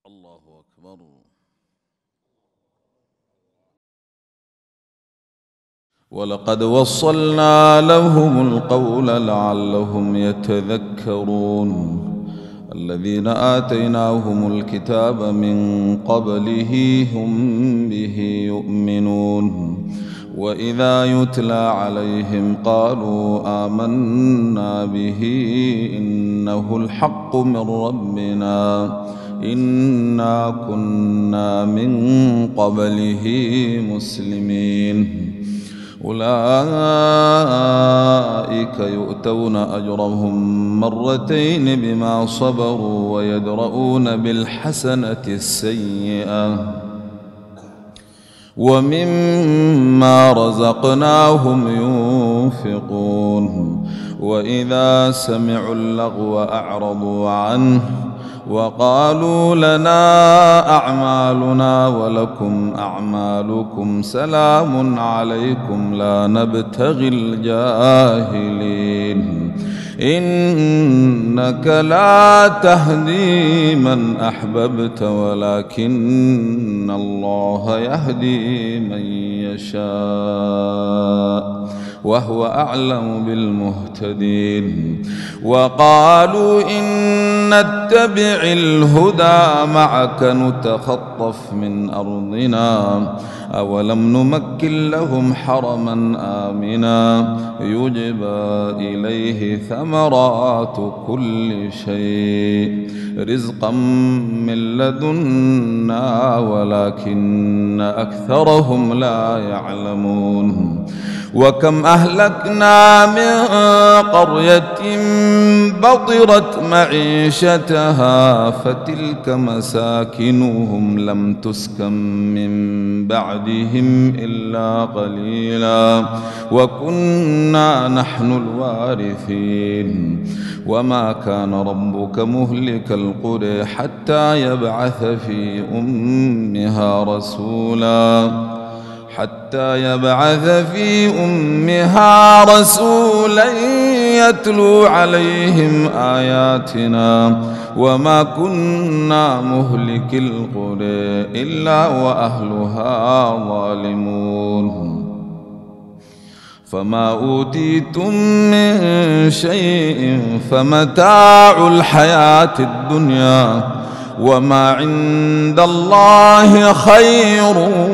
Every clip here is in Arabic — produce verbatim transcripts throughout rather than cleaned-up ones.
الله أكبر. ولقد وصلنا لهم القول لعلهم يتذكرون. الذين آتيناهم الكتاب من قبله هم به يؤمنون. وإذا يتلى عليهم قالوا آمنا به إنه الحق من ربنا إنا كنا من قبله مسلمين. أولئك يؤتون أجرهم مرتين بما صبروا ويدرؤون بالحسنة السيئة ومما رزقناهم ينفقون. وإذا سمعوا اللغو أعرضوا عنه وقالوا لنا أعمالنا ولكم أعمالكم سلام عليكم لا نبتغي الجاهلين. إنك لا تهدي من أحببت ولكن الله يهدي من يشاء وهو أعلم بالمهتدين. وقالوا إن نتبع الهدى معك نتخطف من أرضنا أولم نمكن لهم حرما آمنا يجبى إليه ثمرات كل شيء رزقا من لدنا ولكن أكثرهم لا يعلمون. وكم أهلكنا من قرية بطرت معيشتها فتلك مساكنهم لم تسكن من بعدهم إلا قليلا وكنا نحن الوارثين. وما كان ربك مهلك القرى حتى يبعث في أمها رسولا حتى يبعث في أمها رسولا يتلو عليهم آياتنا وما كنا مهلك القرى إلا وأهلها ظالمون. فما أوتيتم من شيء فمتاع الحياة الدنيا وما عند الله خير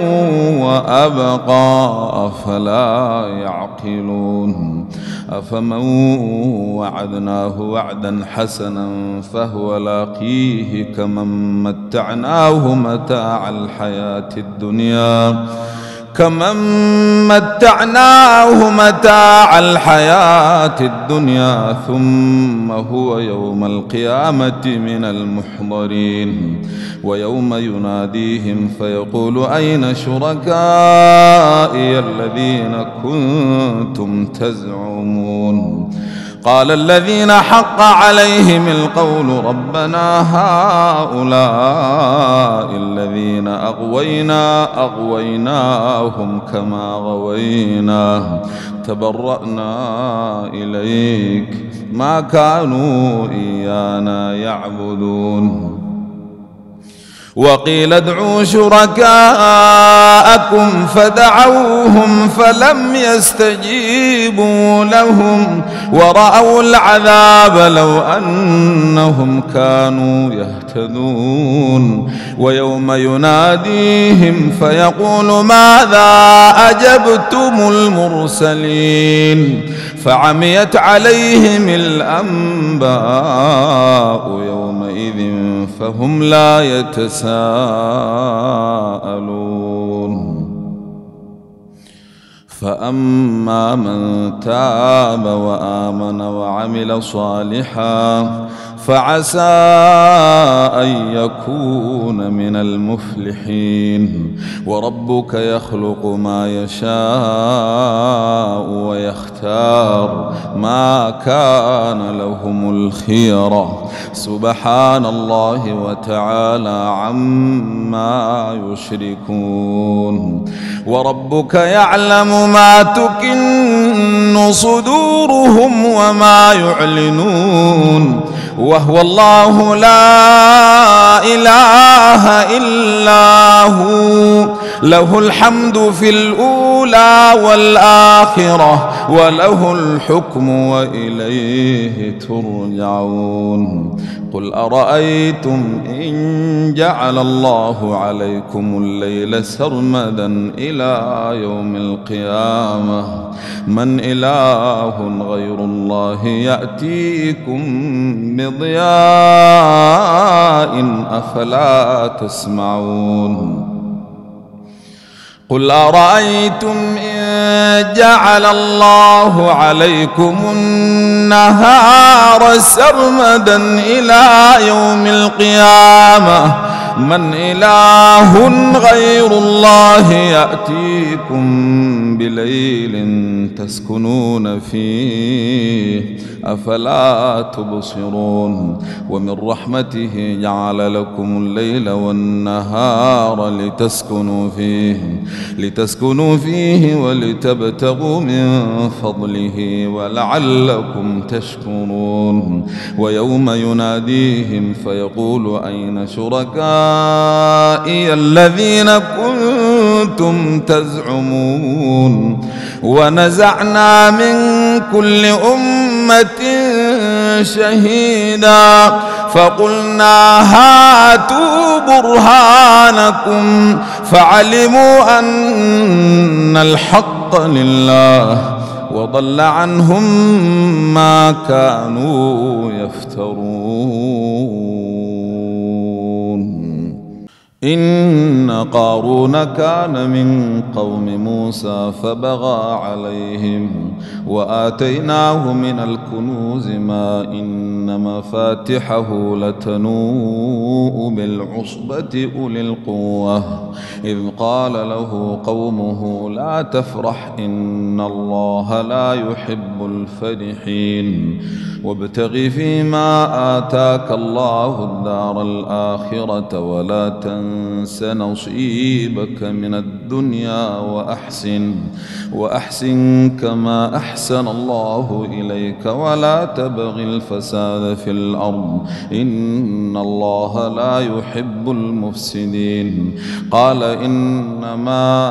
وأبقى أفلا يعقلون. أفمن وعدناه وعدا حسنا فهو لاقيه كمن متعناه متاع الحياة الدنيا كمن متعناه متاع الحياة الدنيا ثم هو يوم القيامة من المحضرين. ويوم يناديهم فيقول أين شركائي الذين كنتم تزعمون. قال الذين حق عليهم القول ربنا هؤلاء الذين أغوينا أغويناهم كما غوينا تبرأنا إليك ما كانوا إيانا يعبدون. وقيل ادعوا شركاءكم فدعوهم فلم يستجيبوا لهم ورأوا العذاب لو أنهم كانوا يهتدون. ويوم يناديهم فيقول ماذا أجبتم المرسلين فعميت عليهم الأنباء يومئذ فهم لا يتساءلون. فأما من تاب وآمن وعمل صالحا فعسى أن يكون من المفلحين. وربك يخلق ما يشاء ويختار ما كان لهم الخيرة سبحان الله وتعالى عما يشركون. وربك يعلم ما تكن صدورهم وما يعلنون وهو الله لا إله إلا هو له الحمد في الأولى والآخرة وله الحكم وإليه ترجعون. قل أرأيتم إن جعل الله عليكم الليل سرمدا إلى يوم القيامة من إله غير الله يأتيكم بضياء أفلا تسمعون. قل أرأيتم إن جعل الله عليكم النهار سرمدا إلى يوم القيامة من إله غير الله يأتيكم بليل تسكنون فيه أفلا تبصرون. ومن رحمته جعل لكم الليل والنهار لتسكنوا فيه لتسكنوا فيه ولتبتغوا من فضله ولعلكم تشكرون. ويوم يناديهم فيقول أين شركائي الذين كنتم تزعمون ونزعنا من كل أمة شهيدا فقلنا هاتوا برهانكم فعلموا أن الحق لله وضل عنهم ما كانوا يفترون. إن قارون كان من قوم موسى فبغى عليهم وآتيناه من الكنوز ما إن مفاتحه لتنوء بالعصبة أولي القوة إذ قال له قومه لا تفرح إن الله لا يحب الفرحين وابتغ فيما آتاك الله الدار الآخرة ولا تنس نصيبك من الدنيا وأحسن وأحسن كما أحسن الله إليك ولا تبغ الفساد في الأرض إن الله لا يحب المفسدين. قال إنما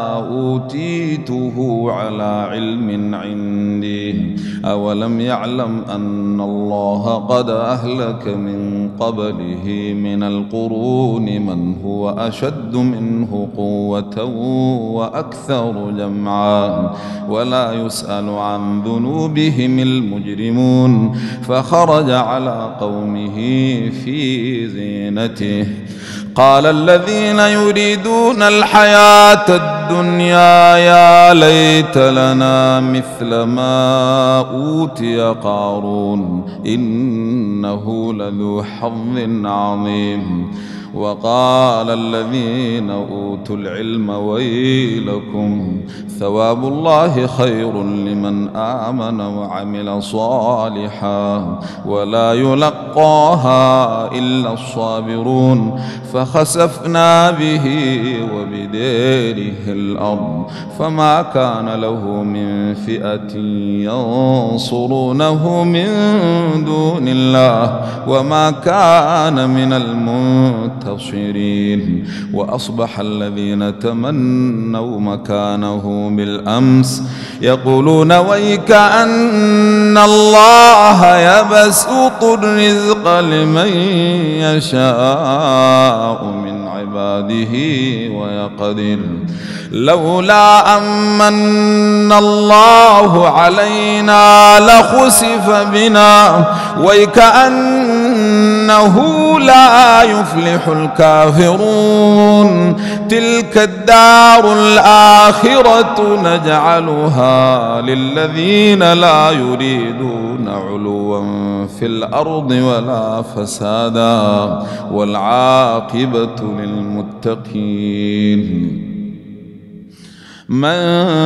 أوتيته على علم عندي أولم يعلم أن الله قد أهلك من قبله من القرون من هو أشد منه قوة وأكثر جمعا ولا يسأل عن ذنوبهم المجرمون. فخرج على قومه في زينته قال الذين يريدون الحياة الدنيا يا ليت لنا مثل ما أوتي قارون إنه لذو حظ عظيم. وقال الذين أوتوا العلم ويلكم ثواب الله خير لمن آمن وعمل صالحا ولا يلقاها إلا الصابرون. فخسفنا به وبداره الأرض فما كان له من فئة ينصرونه من دون الله وما كان من المنتصرين. وأصبح الذين تمنوا مكانه بالأمس يقولون ويك أن الله يبسط الرزق لمن يشاء من عباده ويقدر لولا أمن الله علينا لخسف بنا ويكأنه لا يفلح الكافرون. تلك الدار الآخرة نجعلها للذين لا يريدون علوا في الأرض ولا فسادا والعاقبة للمتقين. من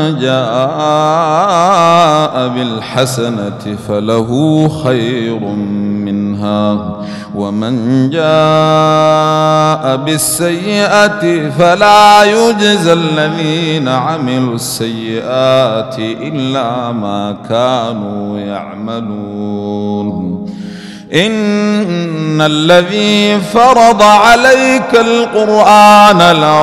جاء بالحسنة فله خير منها ومن جاء بالسيئة فلا يجزى الذين عملوا السيئات إلا ما كانوا يعملون. إن الذي فرض عليك القرآن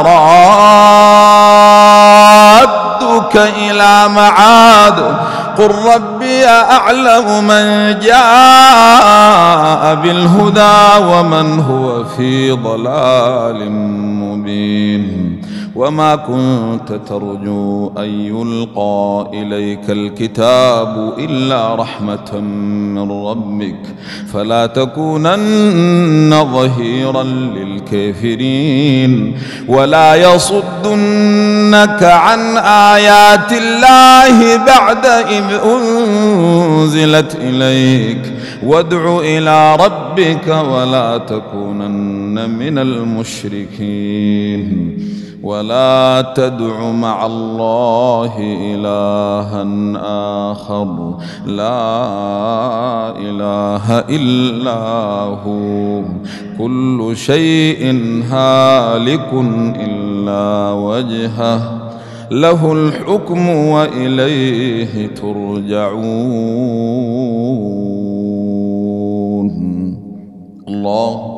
لرادك إلى معاد قل ربي أعلم من جاء بالهدى ومن هو في ضلال مبين وما كنت ترجو أن يلقى إليك الكتاب إلا رحمة من ربك فلا تكونن ظهيرا للكافرين ولا يصدنك عن آيات الله بعد إذ أنزلت إليك وادع إلى ربك ولا تكونن من المشركين ولا تدع مع الله إلها آخر لا إله إلا هو كل شيء هالك إلا وجهه له الحكم وإليه ترجعون. الله